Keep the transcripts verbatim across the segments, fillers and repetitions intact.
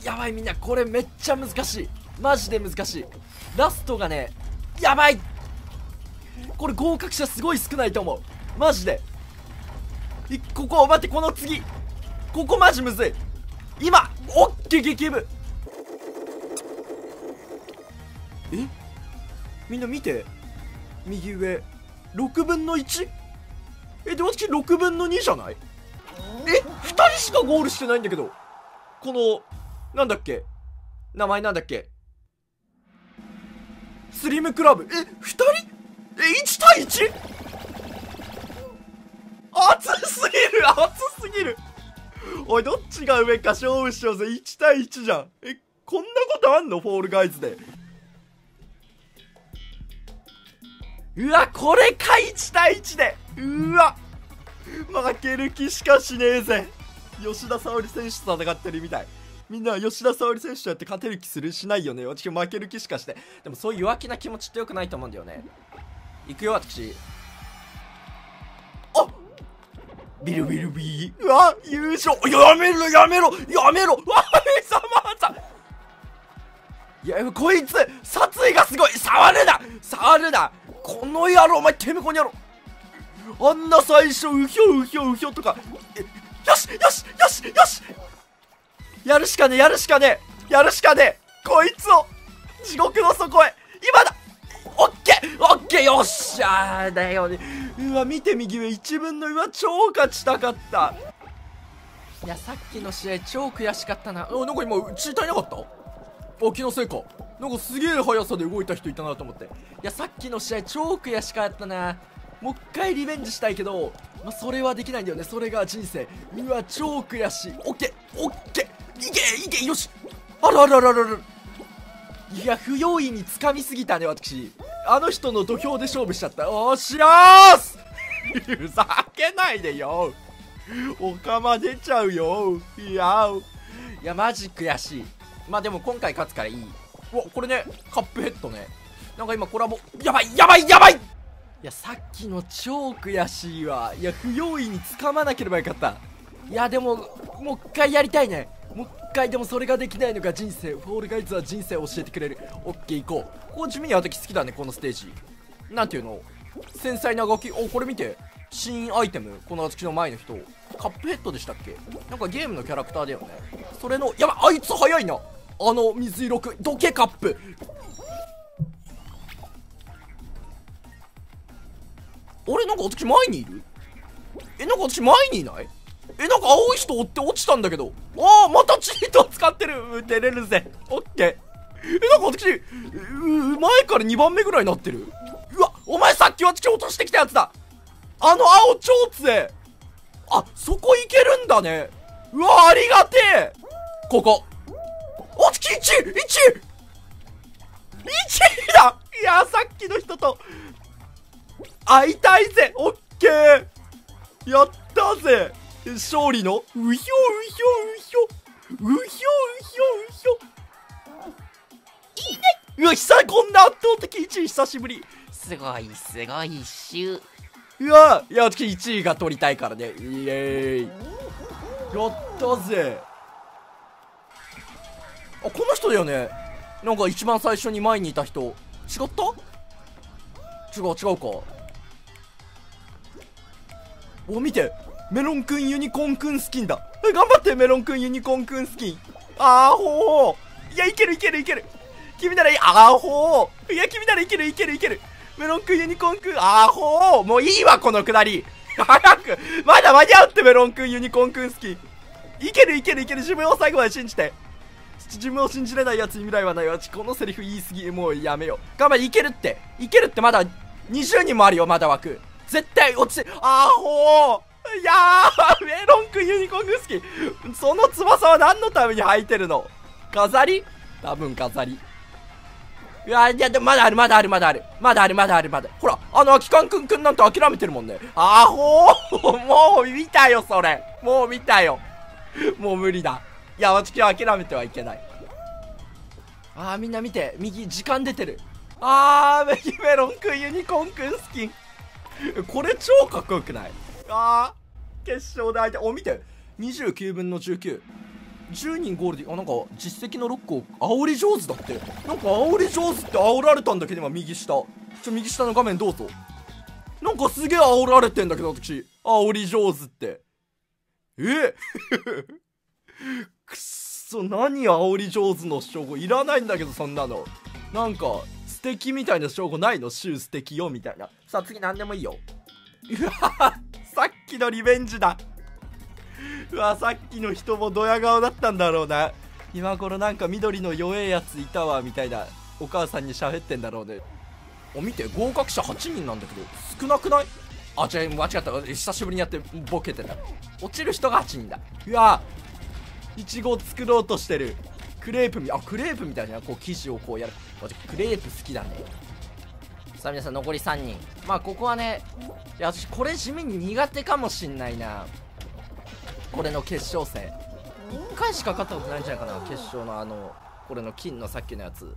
やばい、みんなこれめっちゃ難しい。マジで難しい。ラストがね、やばい。これ合格者すごい少ないと思う、マジで。いここ待って、この次ここマジむずい。今オッケー、激ム。え、みんな見て、右上ろくぶんのいち。え、で私ろくぶんのにじゃない？え、ふたりしかゴールしてないんだけど。このなんだっけ、名前なんだっけ、スリムクラブ。え、ふたり？え、いちたいいち？ 熱すぎる、熱すぎる。おい、どっちが上か勝負しようぜ。いちたいいちじゃん。え、こんなことあんの？フォールガイズで。うわ、これか、いちたいいちで。うわ、負ける気しかしねえぜ。吉田沙保里選手と戦ってるみたい。みんな吉田沙保里選手とやって勝てる気するしないよね。私負ける気しかして。でもそういう弱気な気持ちってよくないと思うんだよね。いくよ、私。あっ、ビルビルビー。うわ、優勝。やめろやめろやめろ。わめさまさん。いや、こいつ殺意がすごい。触るな触るな、この野郎。お前てめこに野郎。あんな最初うひょうひょうひょとか。え、よしよしよしよし、やるしかねやるしかねやるしかねこいつを地獄の底へ。今だ。オッケーオッケー、よっしゃーだよね。うわ、見て右上いちぶんの。うわ、超勝ちたかった。いや、さっきの試合超悔しかったな。お、なんか今血足りなかった？あ、気のせいか。なんかすげえ速さで動いた人いたなと思って。いや、さっきの試合超悔しかったな。もう一回リベンジしたいけど、まあ、それはできないんだよね。それが人生。うわ、超悔しい。オッケーオッケー、いけいけ、よし。あらあらあらあら。いや、不用意に掴みすぎたね、私。あの人の土俵で勝負しちゃった。おーしらーすふざけないでよ。おかま出ちゃうよ。いやいや、マジ悔しい。まあでも今回勝つからいい。うわ、これね、カップヘッドね。なんか今コラボ、やばいやばいやばい。いや、さっきの超悔しいわ。いや、不用意に掴まなければよかった。いや、でももう一回やりたいね。もう一回。でもそれができないのが人生。フォールガイズは人生を教えてくれる。オッケー、行こう。ここ地味に私好きだね、このステージ。なんていうの、繊細な動き。お、これ見て、新アイテム。この私の前の人カップヘッドでしたっけ。なんかゲームのキャラクターだよね。それの、やばい、あいつ早いな。あの水色くどけカップ。俺なんか私前にいる。え、なんか私前にいない。え、なんか青い人追って落ちたんだけど。ああ、またチート使ってる。出れるぜ。オッケー。え、なんか私う前からにばんめぐらいになってる。うわ、お前さっき私落としてきたやつだ。あの青超強え。あ、そこいけるんだね。うわ、ありがてえ。ここおつきいちいちいちいだ。いや、さっきの人と会いたいぜ。オッケー、やったぜ。勝利のうひょうひょうひょうひょうひょうひょいいね。うわ、久々こんな圧倒的いちい久しぶり。 すごいすごいっしゅ。 うわ、いや、私いちいが取りたいからね。イエーイ、やったぜ。あ、この人だよね。なんか一番最初に前にいた人。違った？違う違うか。お、見て、メロンくんユニコーンくんスキンだ。頑張って、メロンくんユニコーンくんスキン。あーほー。いや、いけるいけるいける。君ならいい。あーほー。いや、君ならいけるいけるいける。メロンくんユニコーンくん、あーほー。もういいわ、このくだり。早く、まだ間に合うって、メロンくんユニコーンくんスキン。いけるいけるいける。自分を最後まで信じて。自分を信じれないやつに未来はないわ。このセリフ言い過ぎ。もうやめよう。頑張れ、いけるっていけるって。まだにじゅうにんもあるよ。まだ枠絶対落ちて。あーほー。いやー、メロンくんユニコーンくんスキン。その翼は何のために履いてるの？飾り？多分飾り。いや、いや、でもまだあるまだあるまだあるまだあるまだあるまだ。ほら、あの空き缶くんくんなんて諦めてるもんね。あーほー。もう見たよ、それ。もう見たよ。もう無理だ。いや、私は諦めてはいけない。あー、みんな見て、右時間出てる。あー、右メロンくんユニコーンくんスキン。これ超かっこよくない？あー、決勝で相手。お、見て、にじゅうきゅうぶんのじゅうきゅう。 じゅうにんゴールで、あ、なんか実績のろっこ煽り上手だって。なんか煽り上手って煽られたんだけど、今右下ちょ右下の画面どうぞ。なんかすげえ煽られてんだけど、私煽り上手って。えくっそ、何煽り上手の称号いらないんだけど、そんなの。なんか素敵みたいな称号ないの？シュー素敵よみたいな。さあ次何でもいいよ。うわさっきのリベンジだ。うわ、さっきの人もドヤ顔だったんだろうな。今頃なんか緑の弱えやついたわみたいなお母さんに喋ってんだろうね。お、見て、合格者はちにんなんだけど少なくない？あ、違う、間違った。久しぶりにやってボケてた。落ちる人がはちにんだ。うわ、いちご作ろうとしてる。クレープみ、あ、クレープみたいな、こう生地をこうやる。私クレープ好きだね。さあ皆さん残りさんにん。まあここはね、いや私これ地味に苦手かもしんないな。これの決勝戦いっかいしか勝ったことないんじゃないかな、決勝のあのこれの金のさっきのやつ。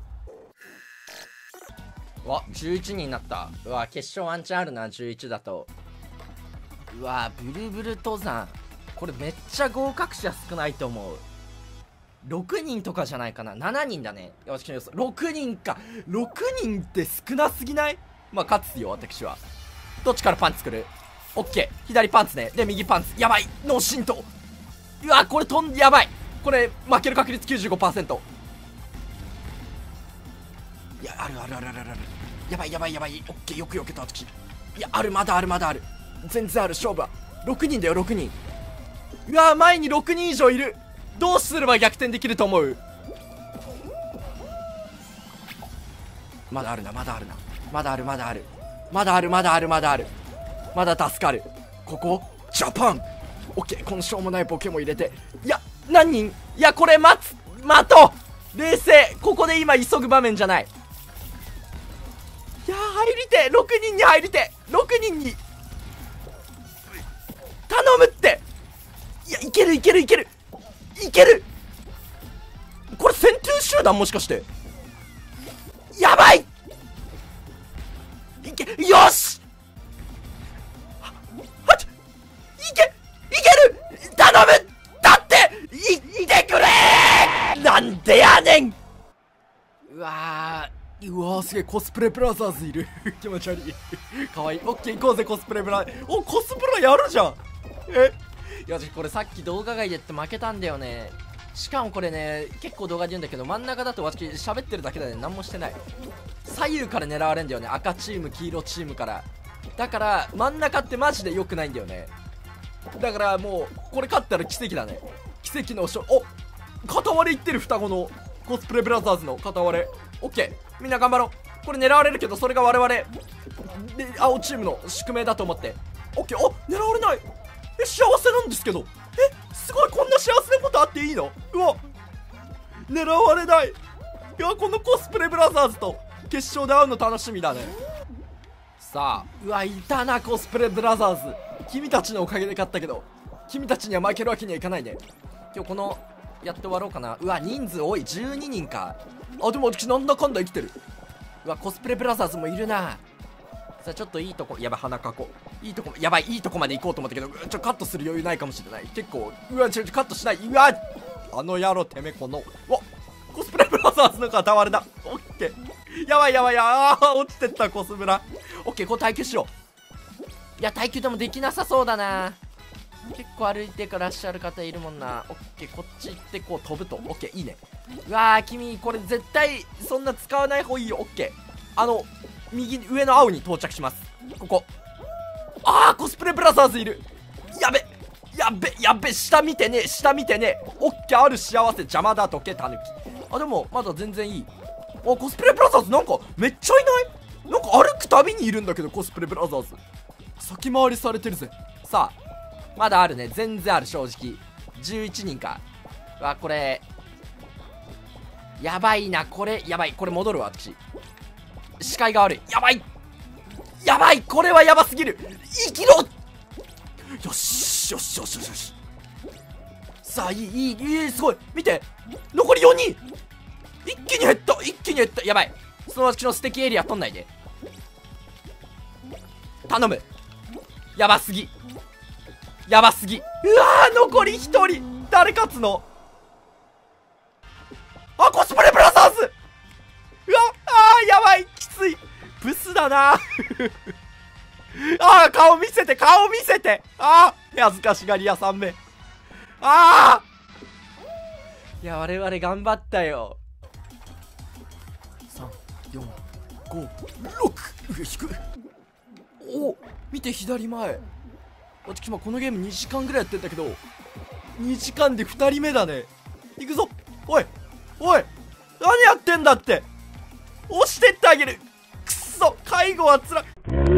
うわ、じゅういちにんになった。うわ、決勝ワンチャンあるな、じゅういちだと。うわ、ブルブル登山、これめっちゃ合格者少ないと思う。ろくにんとかじゃないかな。ななにんだね。私の予想ろくにんか。ろくにんって少なすぎない？まあ勝つよ私は。どっちからパンツ作る？オッケー、左パンツね。で右パンツ、やばい、脳震盪。うわ、これ飛んでやばい。これ負ける確率 きゅうじゅうごパーセント。 いや、あるあるあるあるある。やばいやばいやばい。オッケー、よくよけた私。いや、ある、まだあるまだある。全然ある。勝負はろくにんだよ、ろくにん。うわ、前にろくにん以上いる。どうすれば逆転できると思う？まだあるな、まだあるな、まだあるまだあるまだあるまだあるまだあるまだ助かる。ここジャパン。オッケー、このしょうもないボケも入れて。いや、何人？いや、これ待つ、待とう、冷静。ここで今急ぐ場面じゃない。いやー、入りて、ろくにんに入りて、ろくにんに頼むって。いや、いけるいけるいけるいける。これ先頭集団もしかして。やばい、いけ、よし、はち、いけ、いける、頼む、だってい、いてくれー。なんでやねん。うわー、うわー、すげえ、コスプレブラザーズいる気持ち悪いかわいい。オッケー、行こうぜコスプレブラ。お、コスプレやるじゃん。え、いや、これさっき動画外でって負けたんだよね。しかもこれね、結構動画で言うんだけど、真ん中だと私喋ってるだけだね、何もしてない。左右から狙われんだよね、赤チーム黄色チームから。だから真ん中ってマジで良くないんだよね。だからもうこれ勝ったら奇跡だね。奇跡の勝利。お、片割れいってる、双子のコスプレブラザーズの片割れ。オッケー、みんな頑張ろう。これ狙われるけど、それが我々で青チームの宿命だと思って。オッケー、お、狙われない。え、幸せなんですけど。え、すごい、こんな幸せなことあっていいの？うわ、狙われない。いや、このコスプレブラザーズと決勝で会うの楽しみだね。さあ、うわ、いたなコスプレブラザーズ。君たちのおかげで勝ったけど、君たちには負けるわけにはいかないね。今日このやって終わろうかな。うわ、人数多い、じゅうににんか。あ、でも私なんだかんだ生きてる。うわ、コスプレブラザーズもいるな。さあ、ちょっといいとこ、やばい、鼻かこ、いいとこ、やばい、いいとこまで行こうと思ったけど、ちょカットする余裕ないかもしれない。結構、うわ、ちょカットしない。うわ、あの野郎、てめこの、うわ、コスプレブラザーズの片割れだ。オッケー、やばいやばいや、あー、落ちてったコスブラ。オッケー、こう耐久しよう。いや、耐久でもできなさそうだな。結構歩いてからっしゃる方いるもんな。オッケー、こっち行ってこう飛ぶと。オッケー、いいね。うわー、君これ絶対そんな使わない方がいいよ。オッケー、あの右上の青に到着します。ここ、あー、コスプレブラザーズいる。やべやべやべ、下見てね、下見てね。オッケー、ある幸せ、邪魔だ、どけたぬき。あ、でもまだ全然いい。あ、コスプレブラザーズなんかめっちゃいない？なんか歩くたびにいるんだけど、コスプレブラザーズ先回りされてるぜ。さあ、まだあるね、全然ある。正直じゅういちにんか。うわ、これやばいな。これやばい、これ戻るわ私。視界が悪い。やばいやばい、これはやばすぎる。生きろ。よしよしよしよしよし。さあ、いいいいいい、すごい。見て、残りよにん。一気に減った、一気に減った。やばい、そのうちの素敵エリア取んないで、頼む。やばすぎ、やばすぎ。うわー、残りひとり。誰勝つの？ あ、コスプレブラザーズ。うわ、あーやばい、きつい。ブスだなあー、顔見せて、顔見せて。あー、恥ずかしがり屋さんめ。あー、いや、我々頑張ったよ。さん、よん、ご、ろく。上引く。お、見て左前。私今このゲームにじかんぐらいやってんだけど、にじかんでふたりめだね。行くぞ。おいおい、何やってんだって。押してってあげる。くっそ、介護はつら。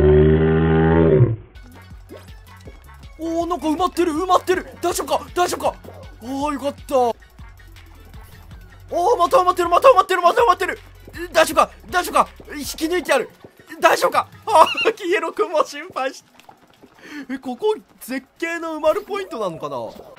おー、なんか埋まってる埋まってる。大丈夫か大丈夫か。おー、よかった。おー、また埋まってるまた埋まってるまた埋まってる。大丈夫か大丈夫か。引き抜いてやる。大丈夫か。あー、キエロ君も心配して。え、ここ絶景の埋まるポイントなのかな。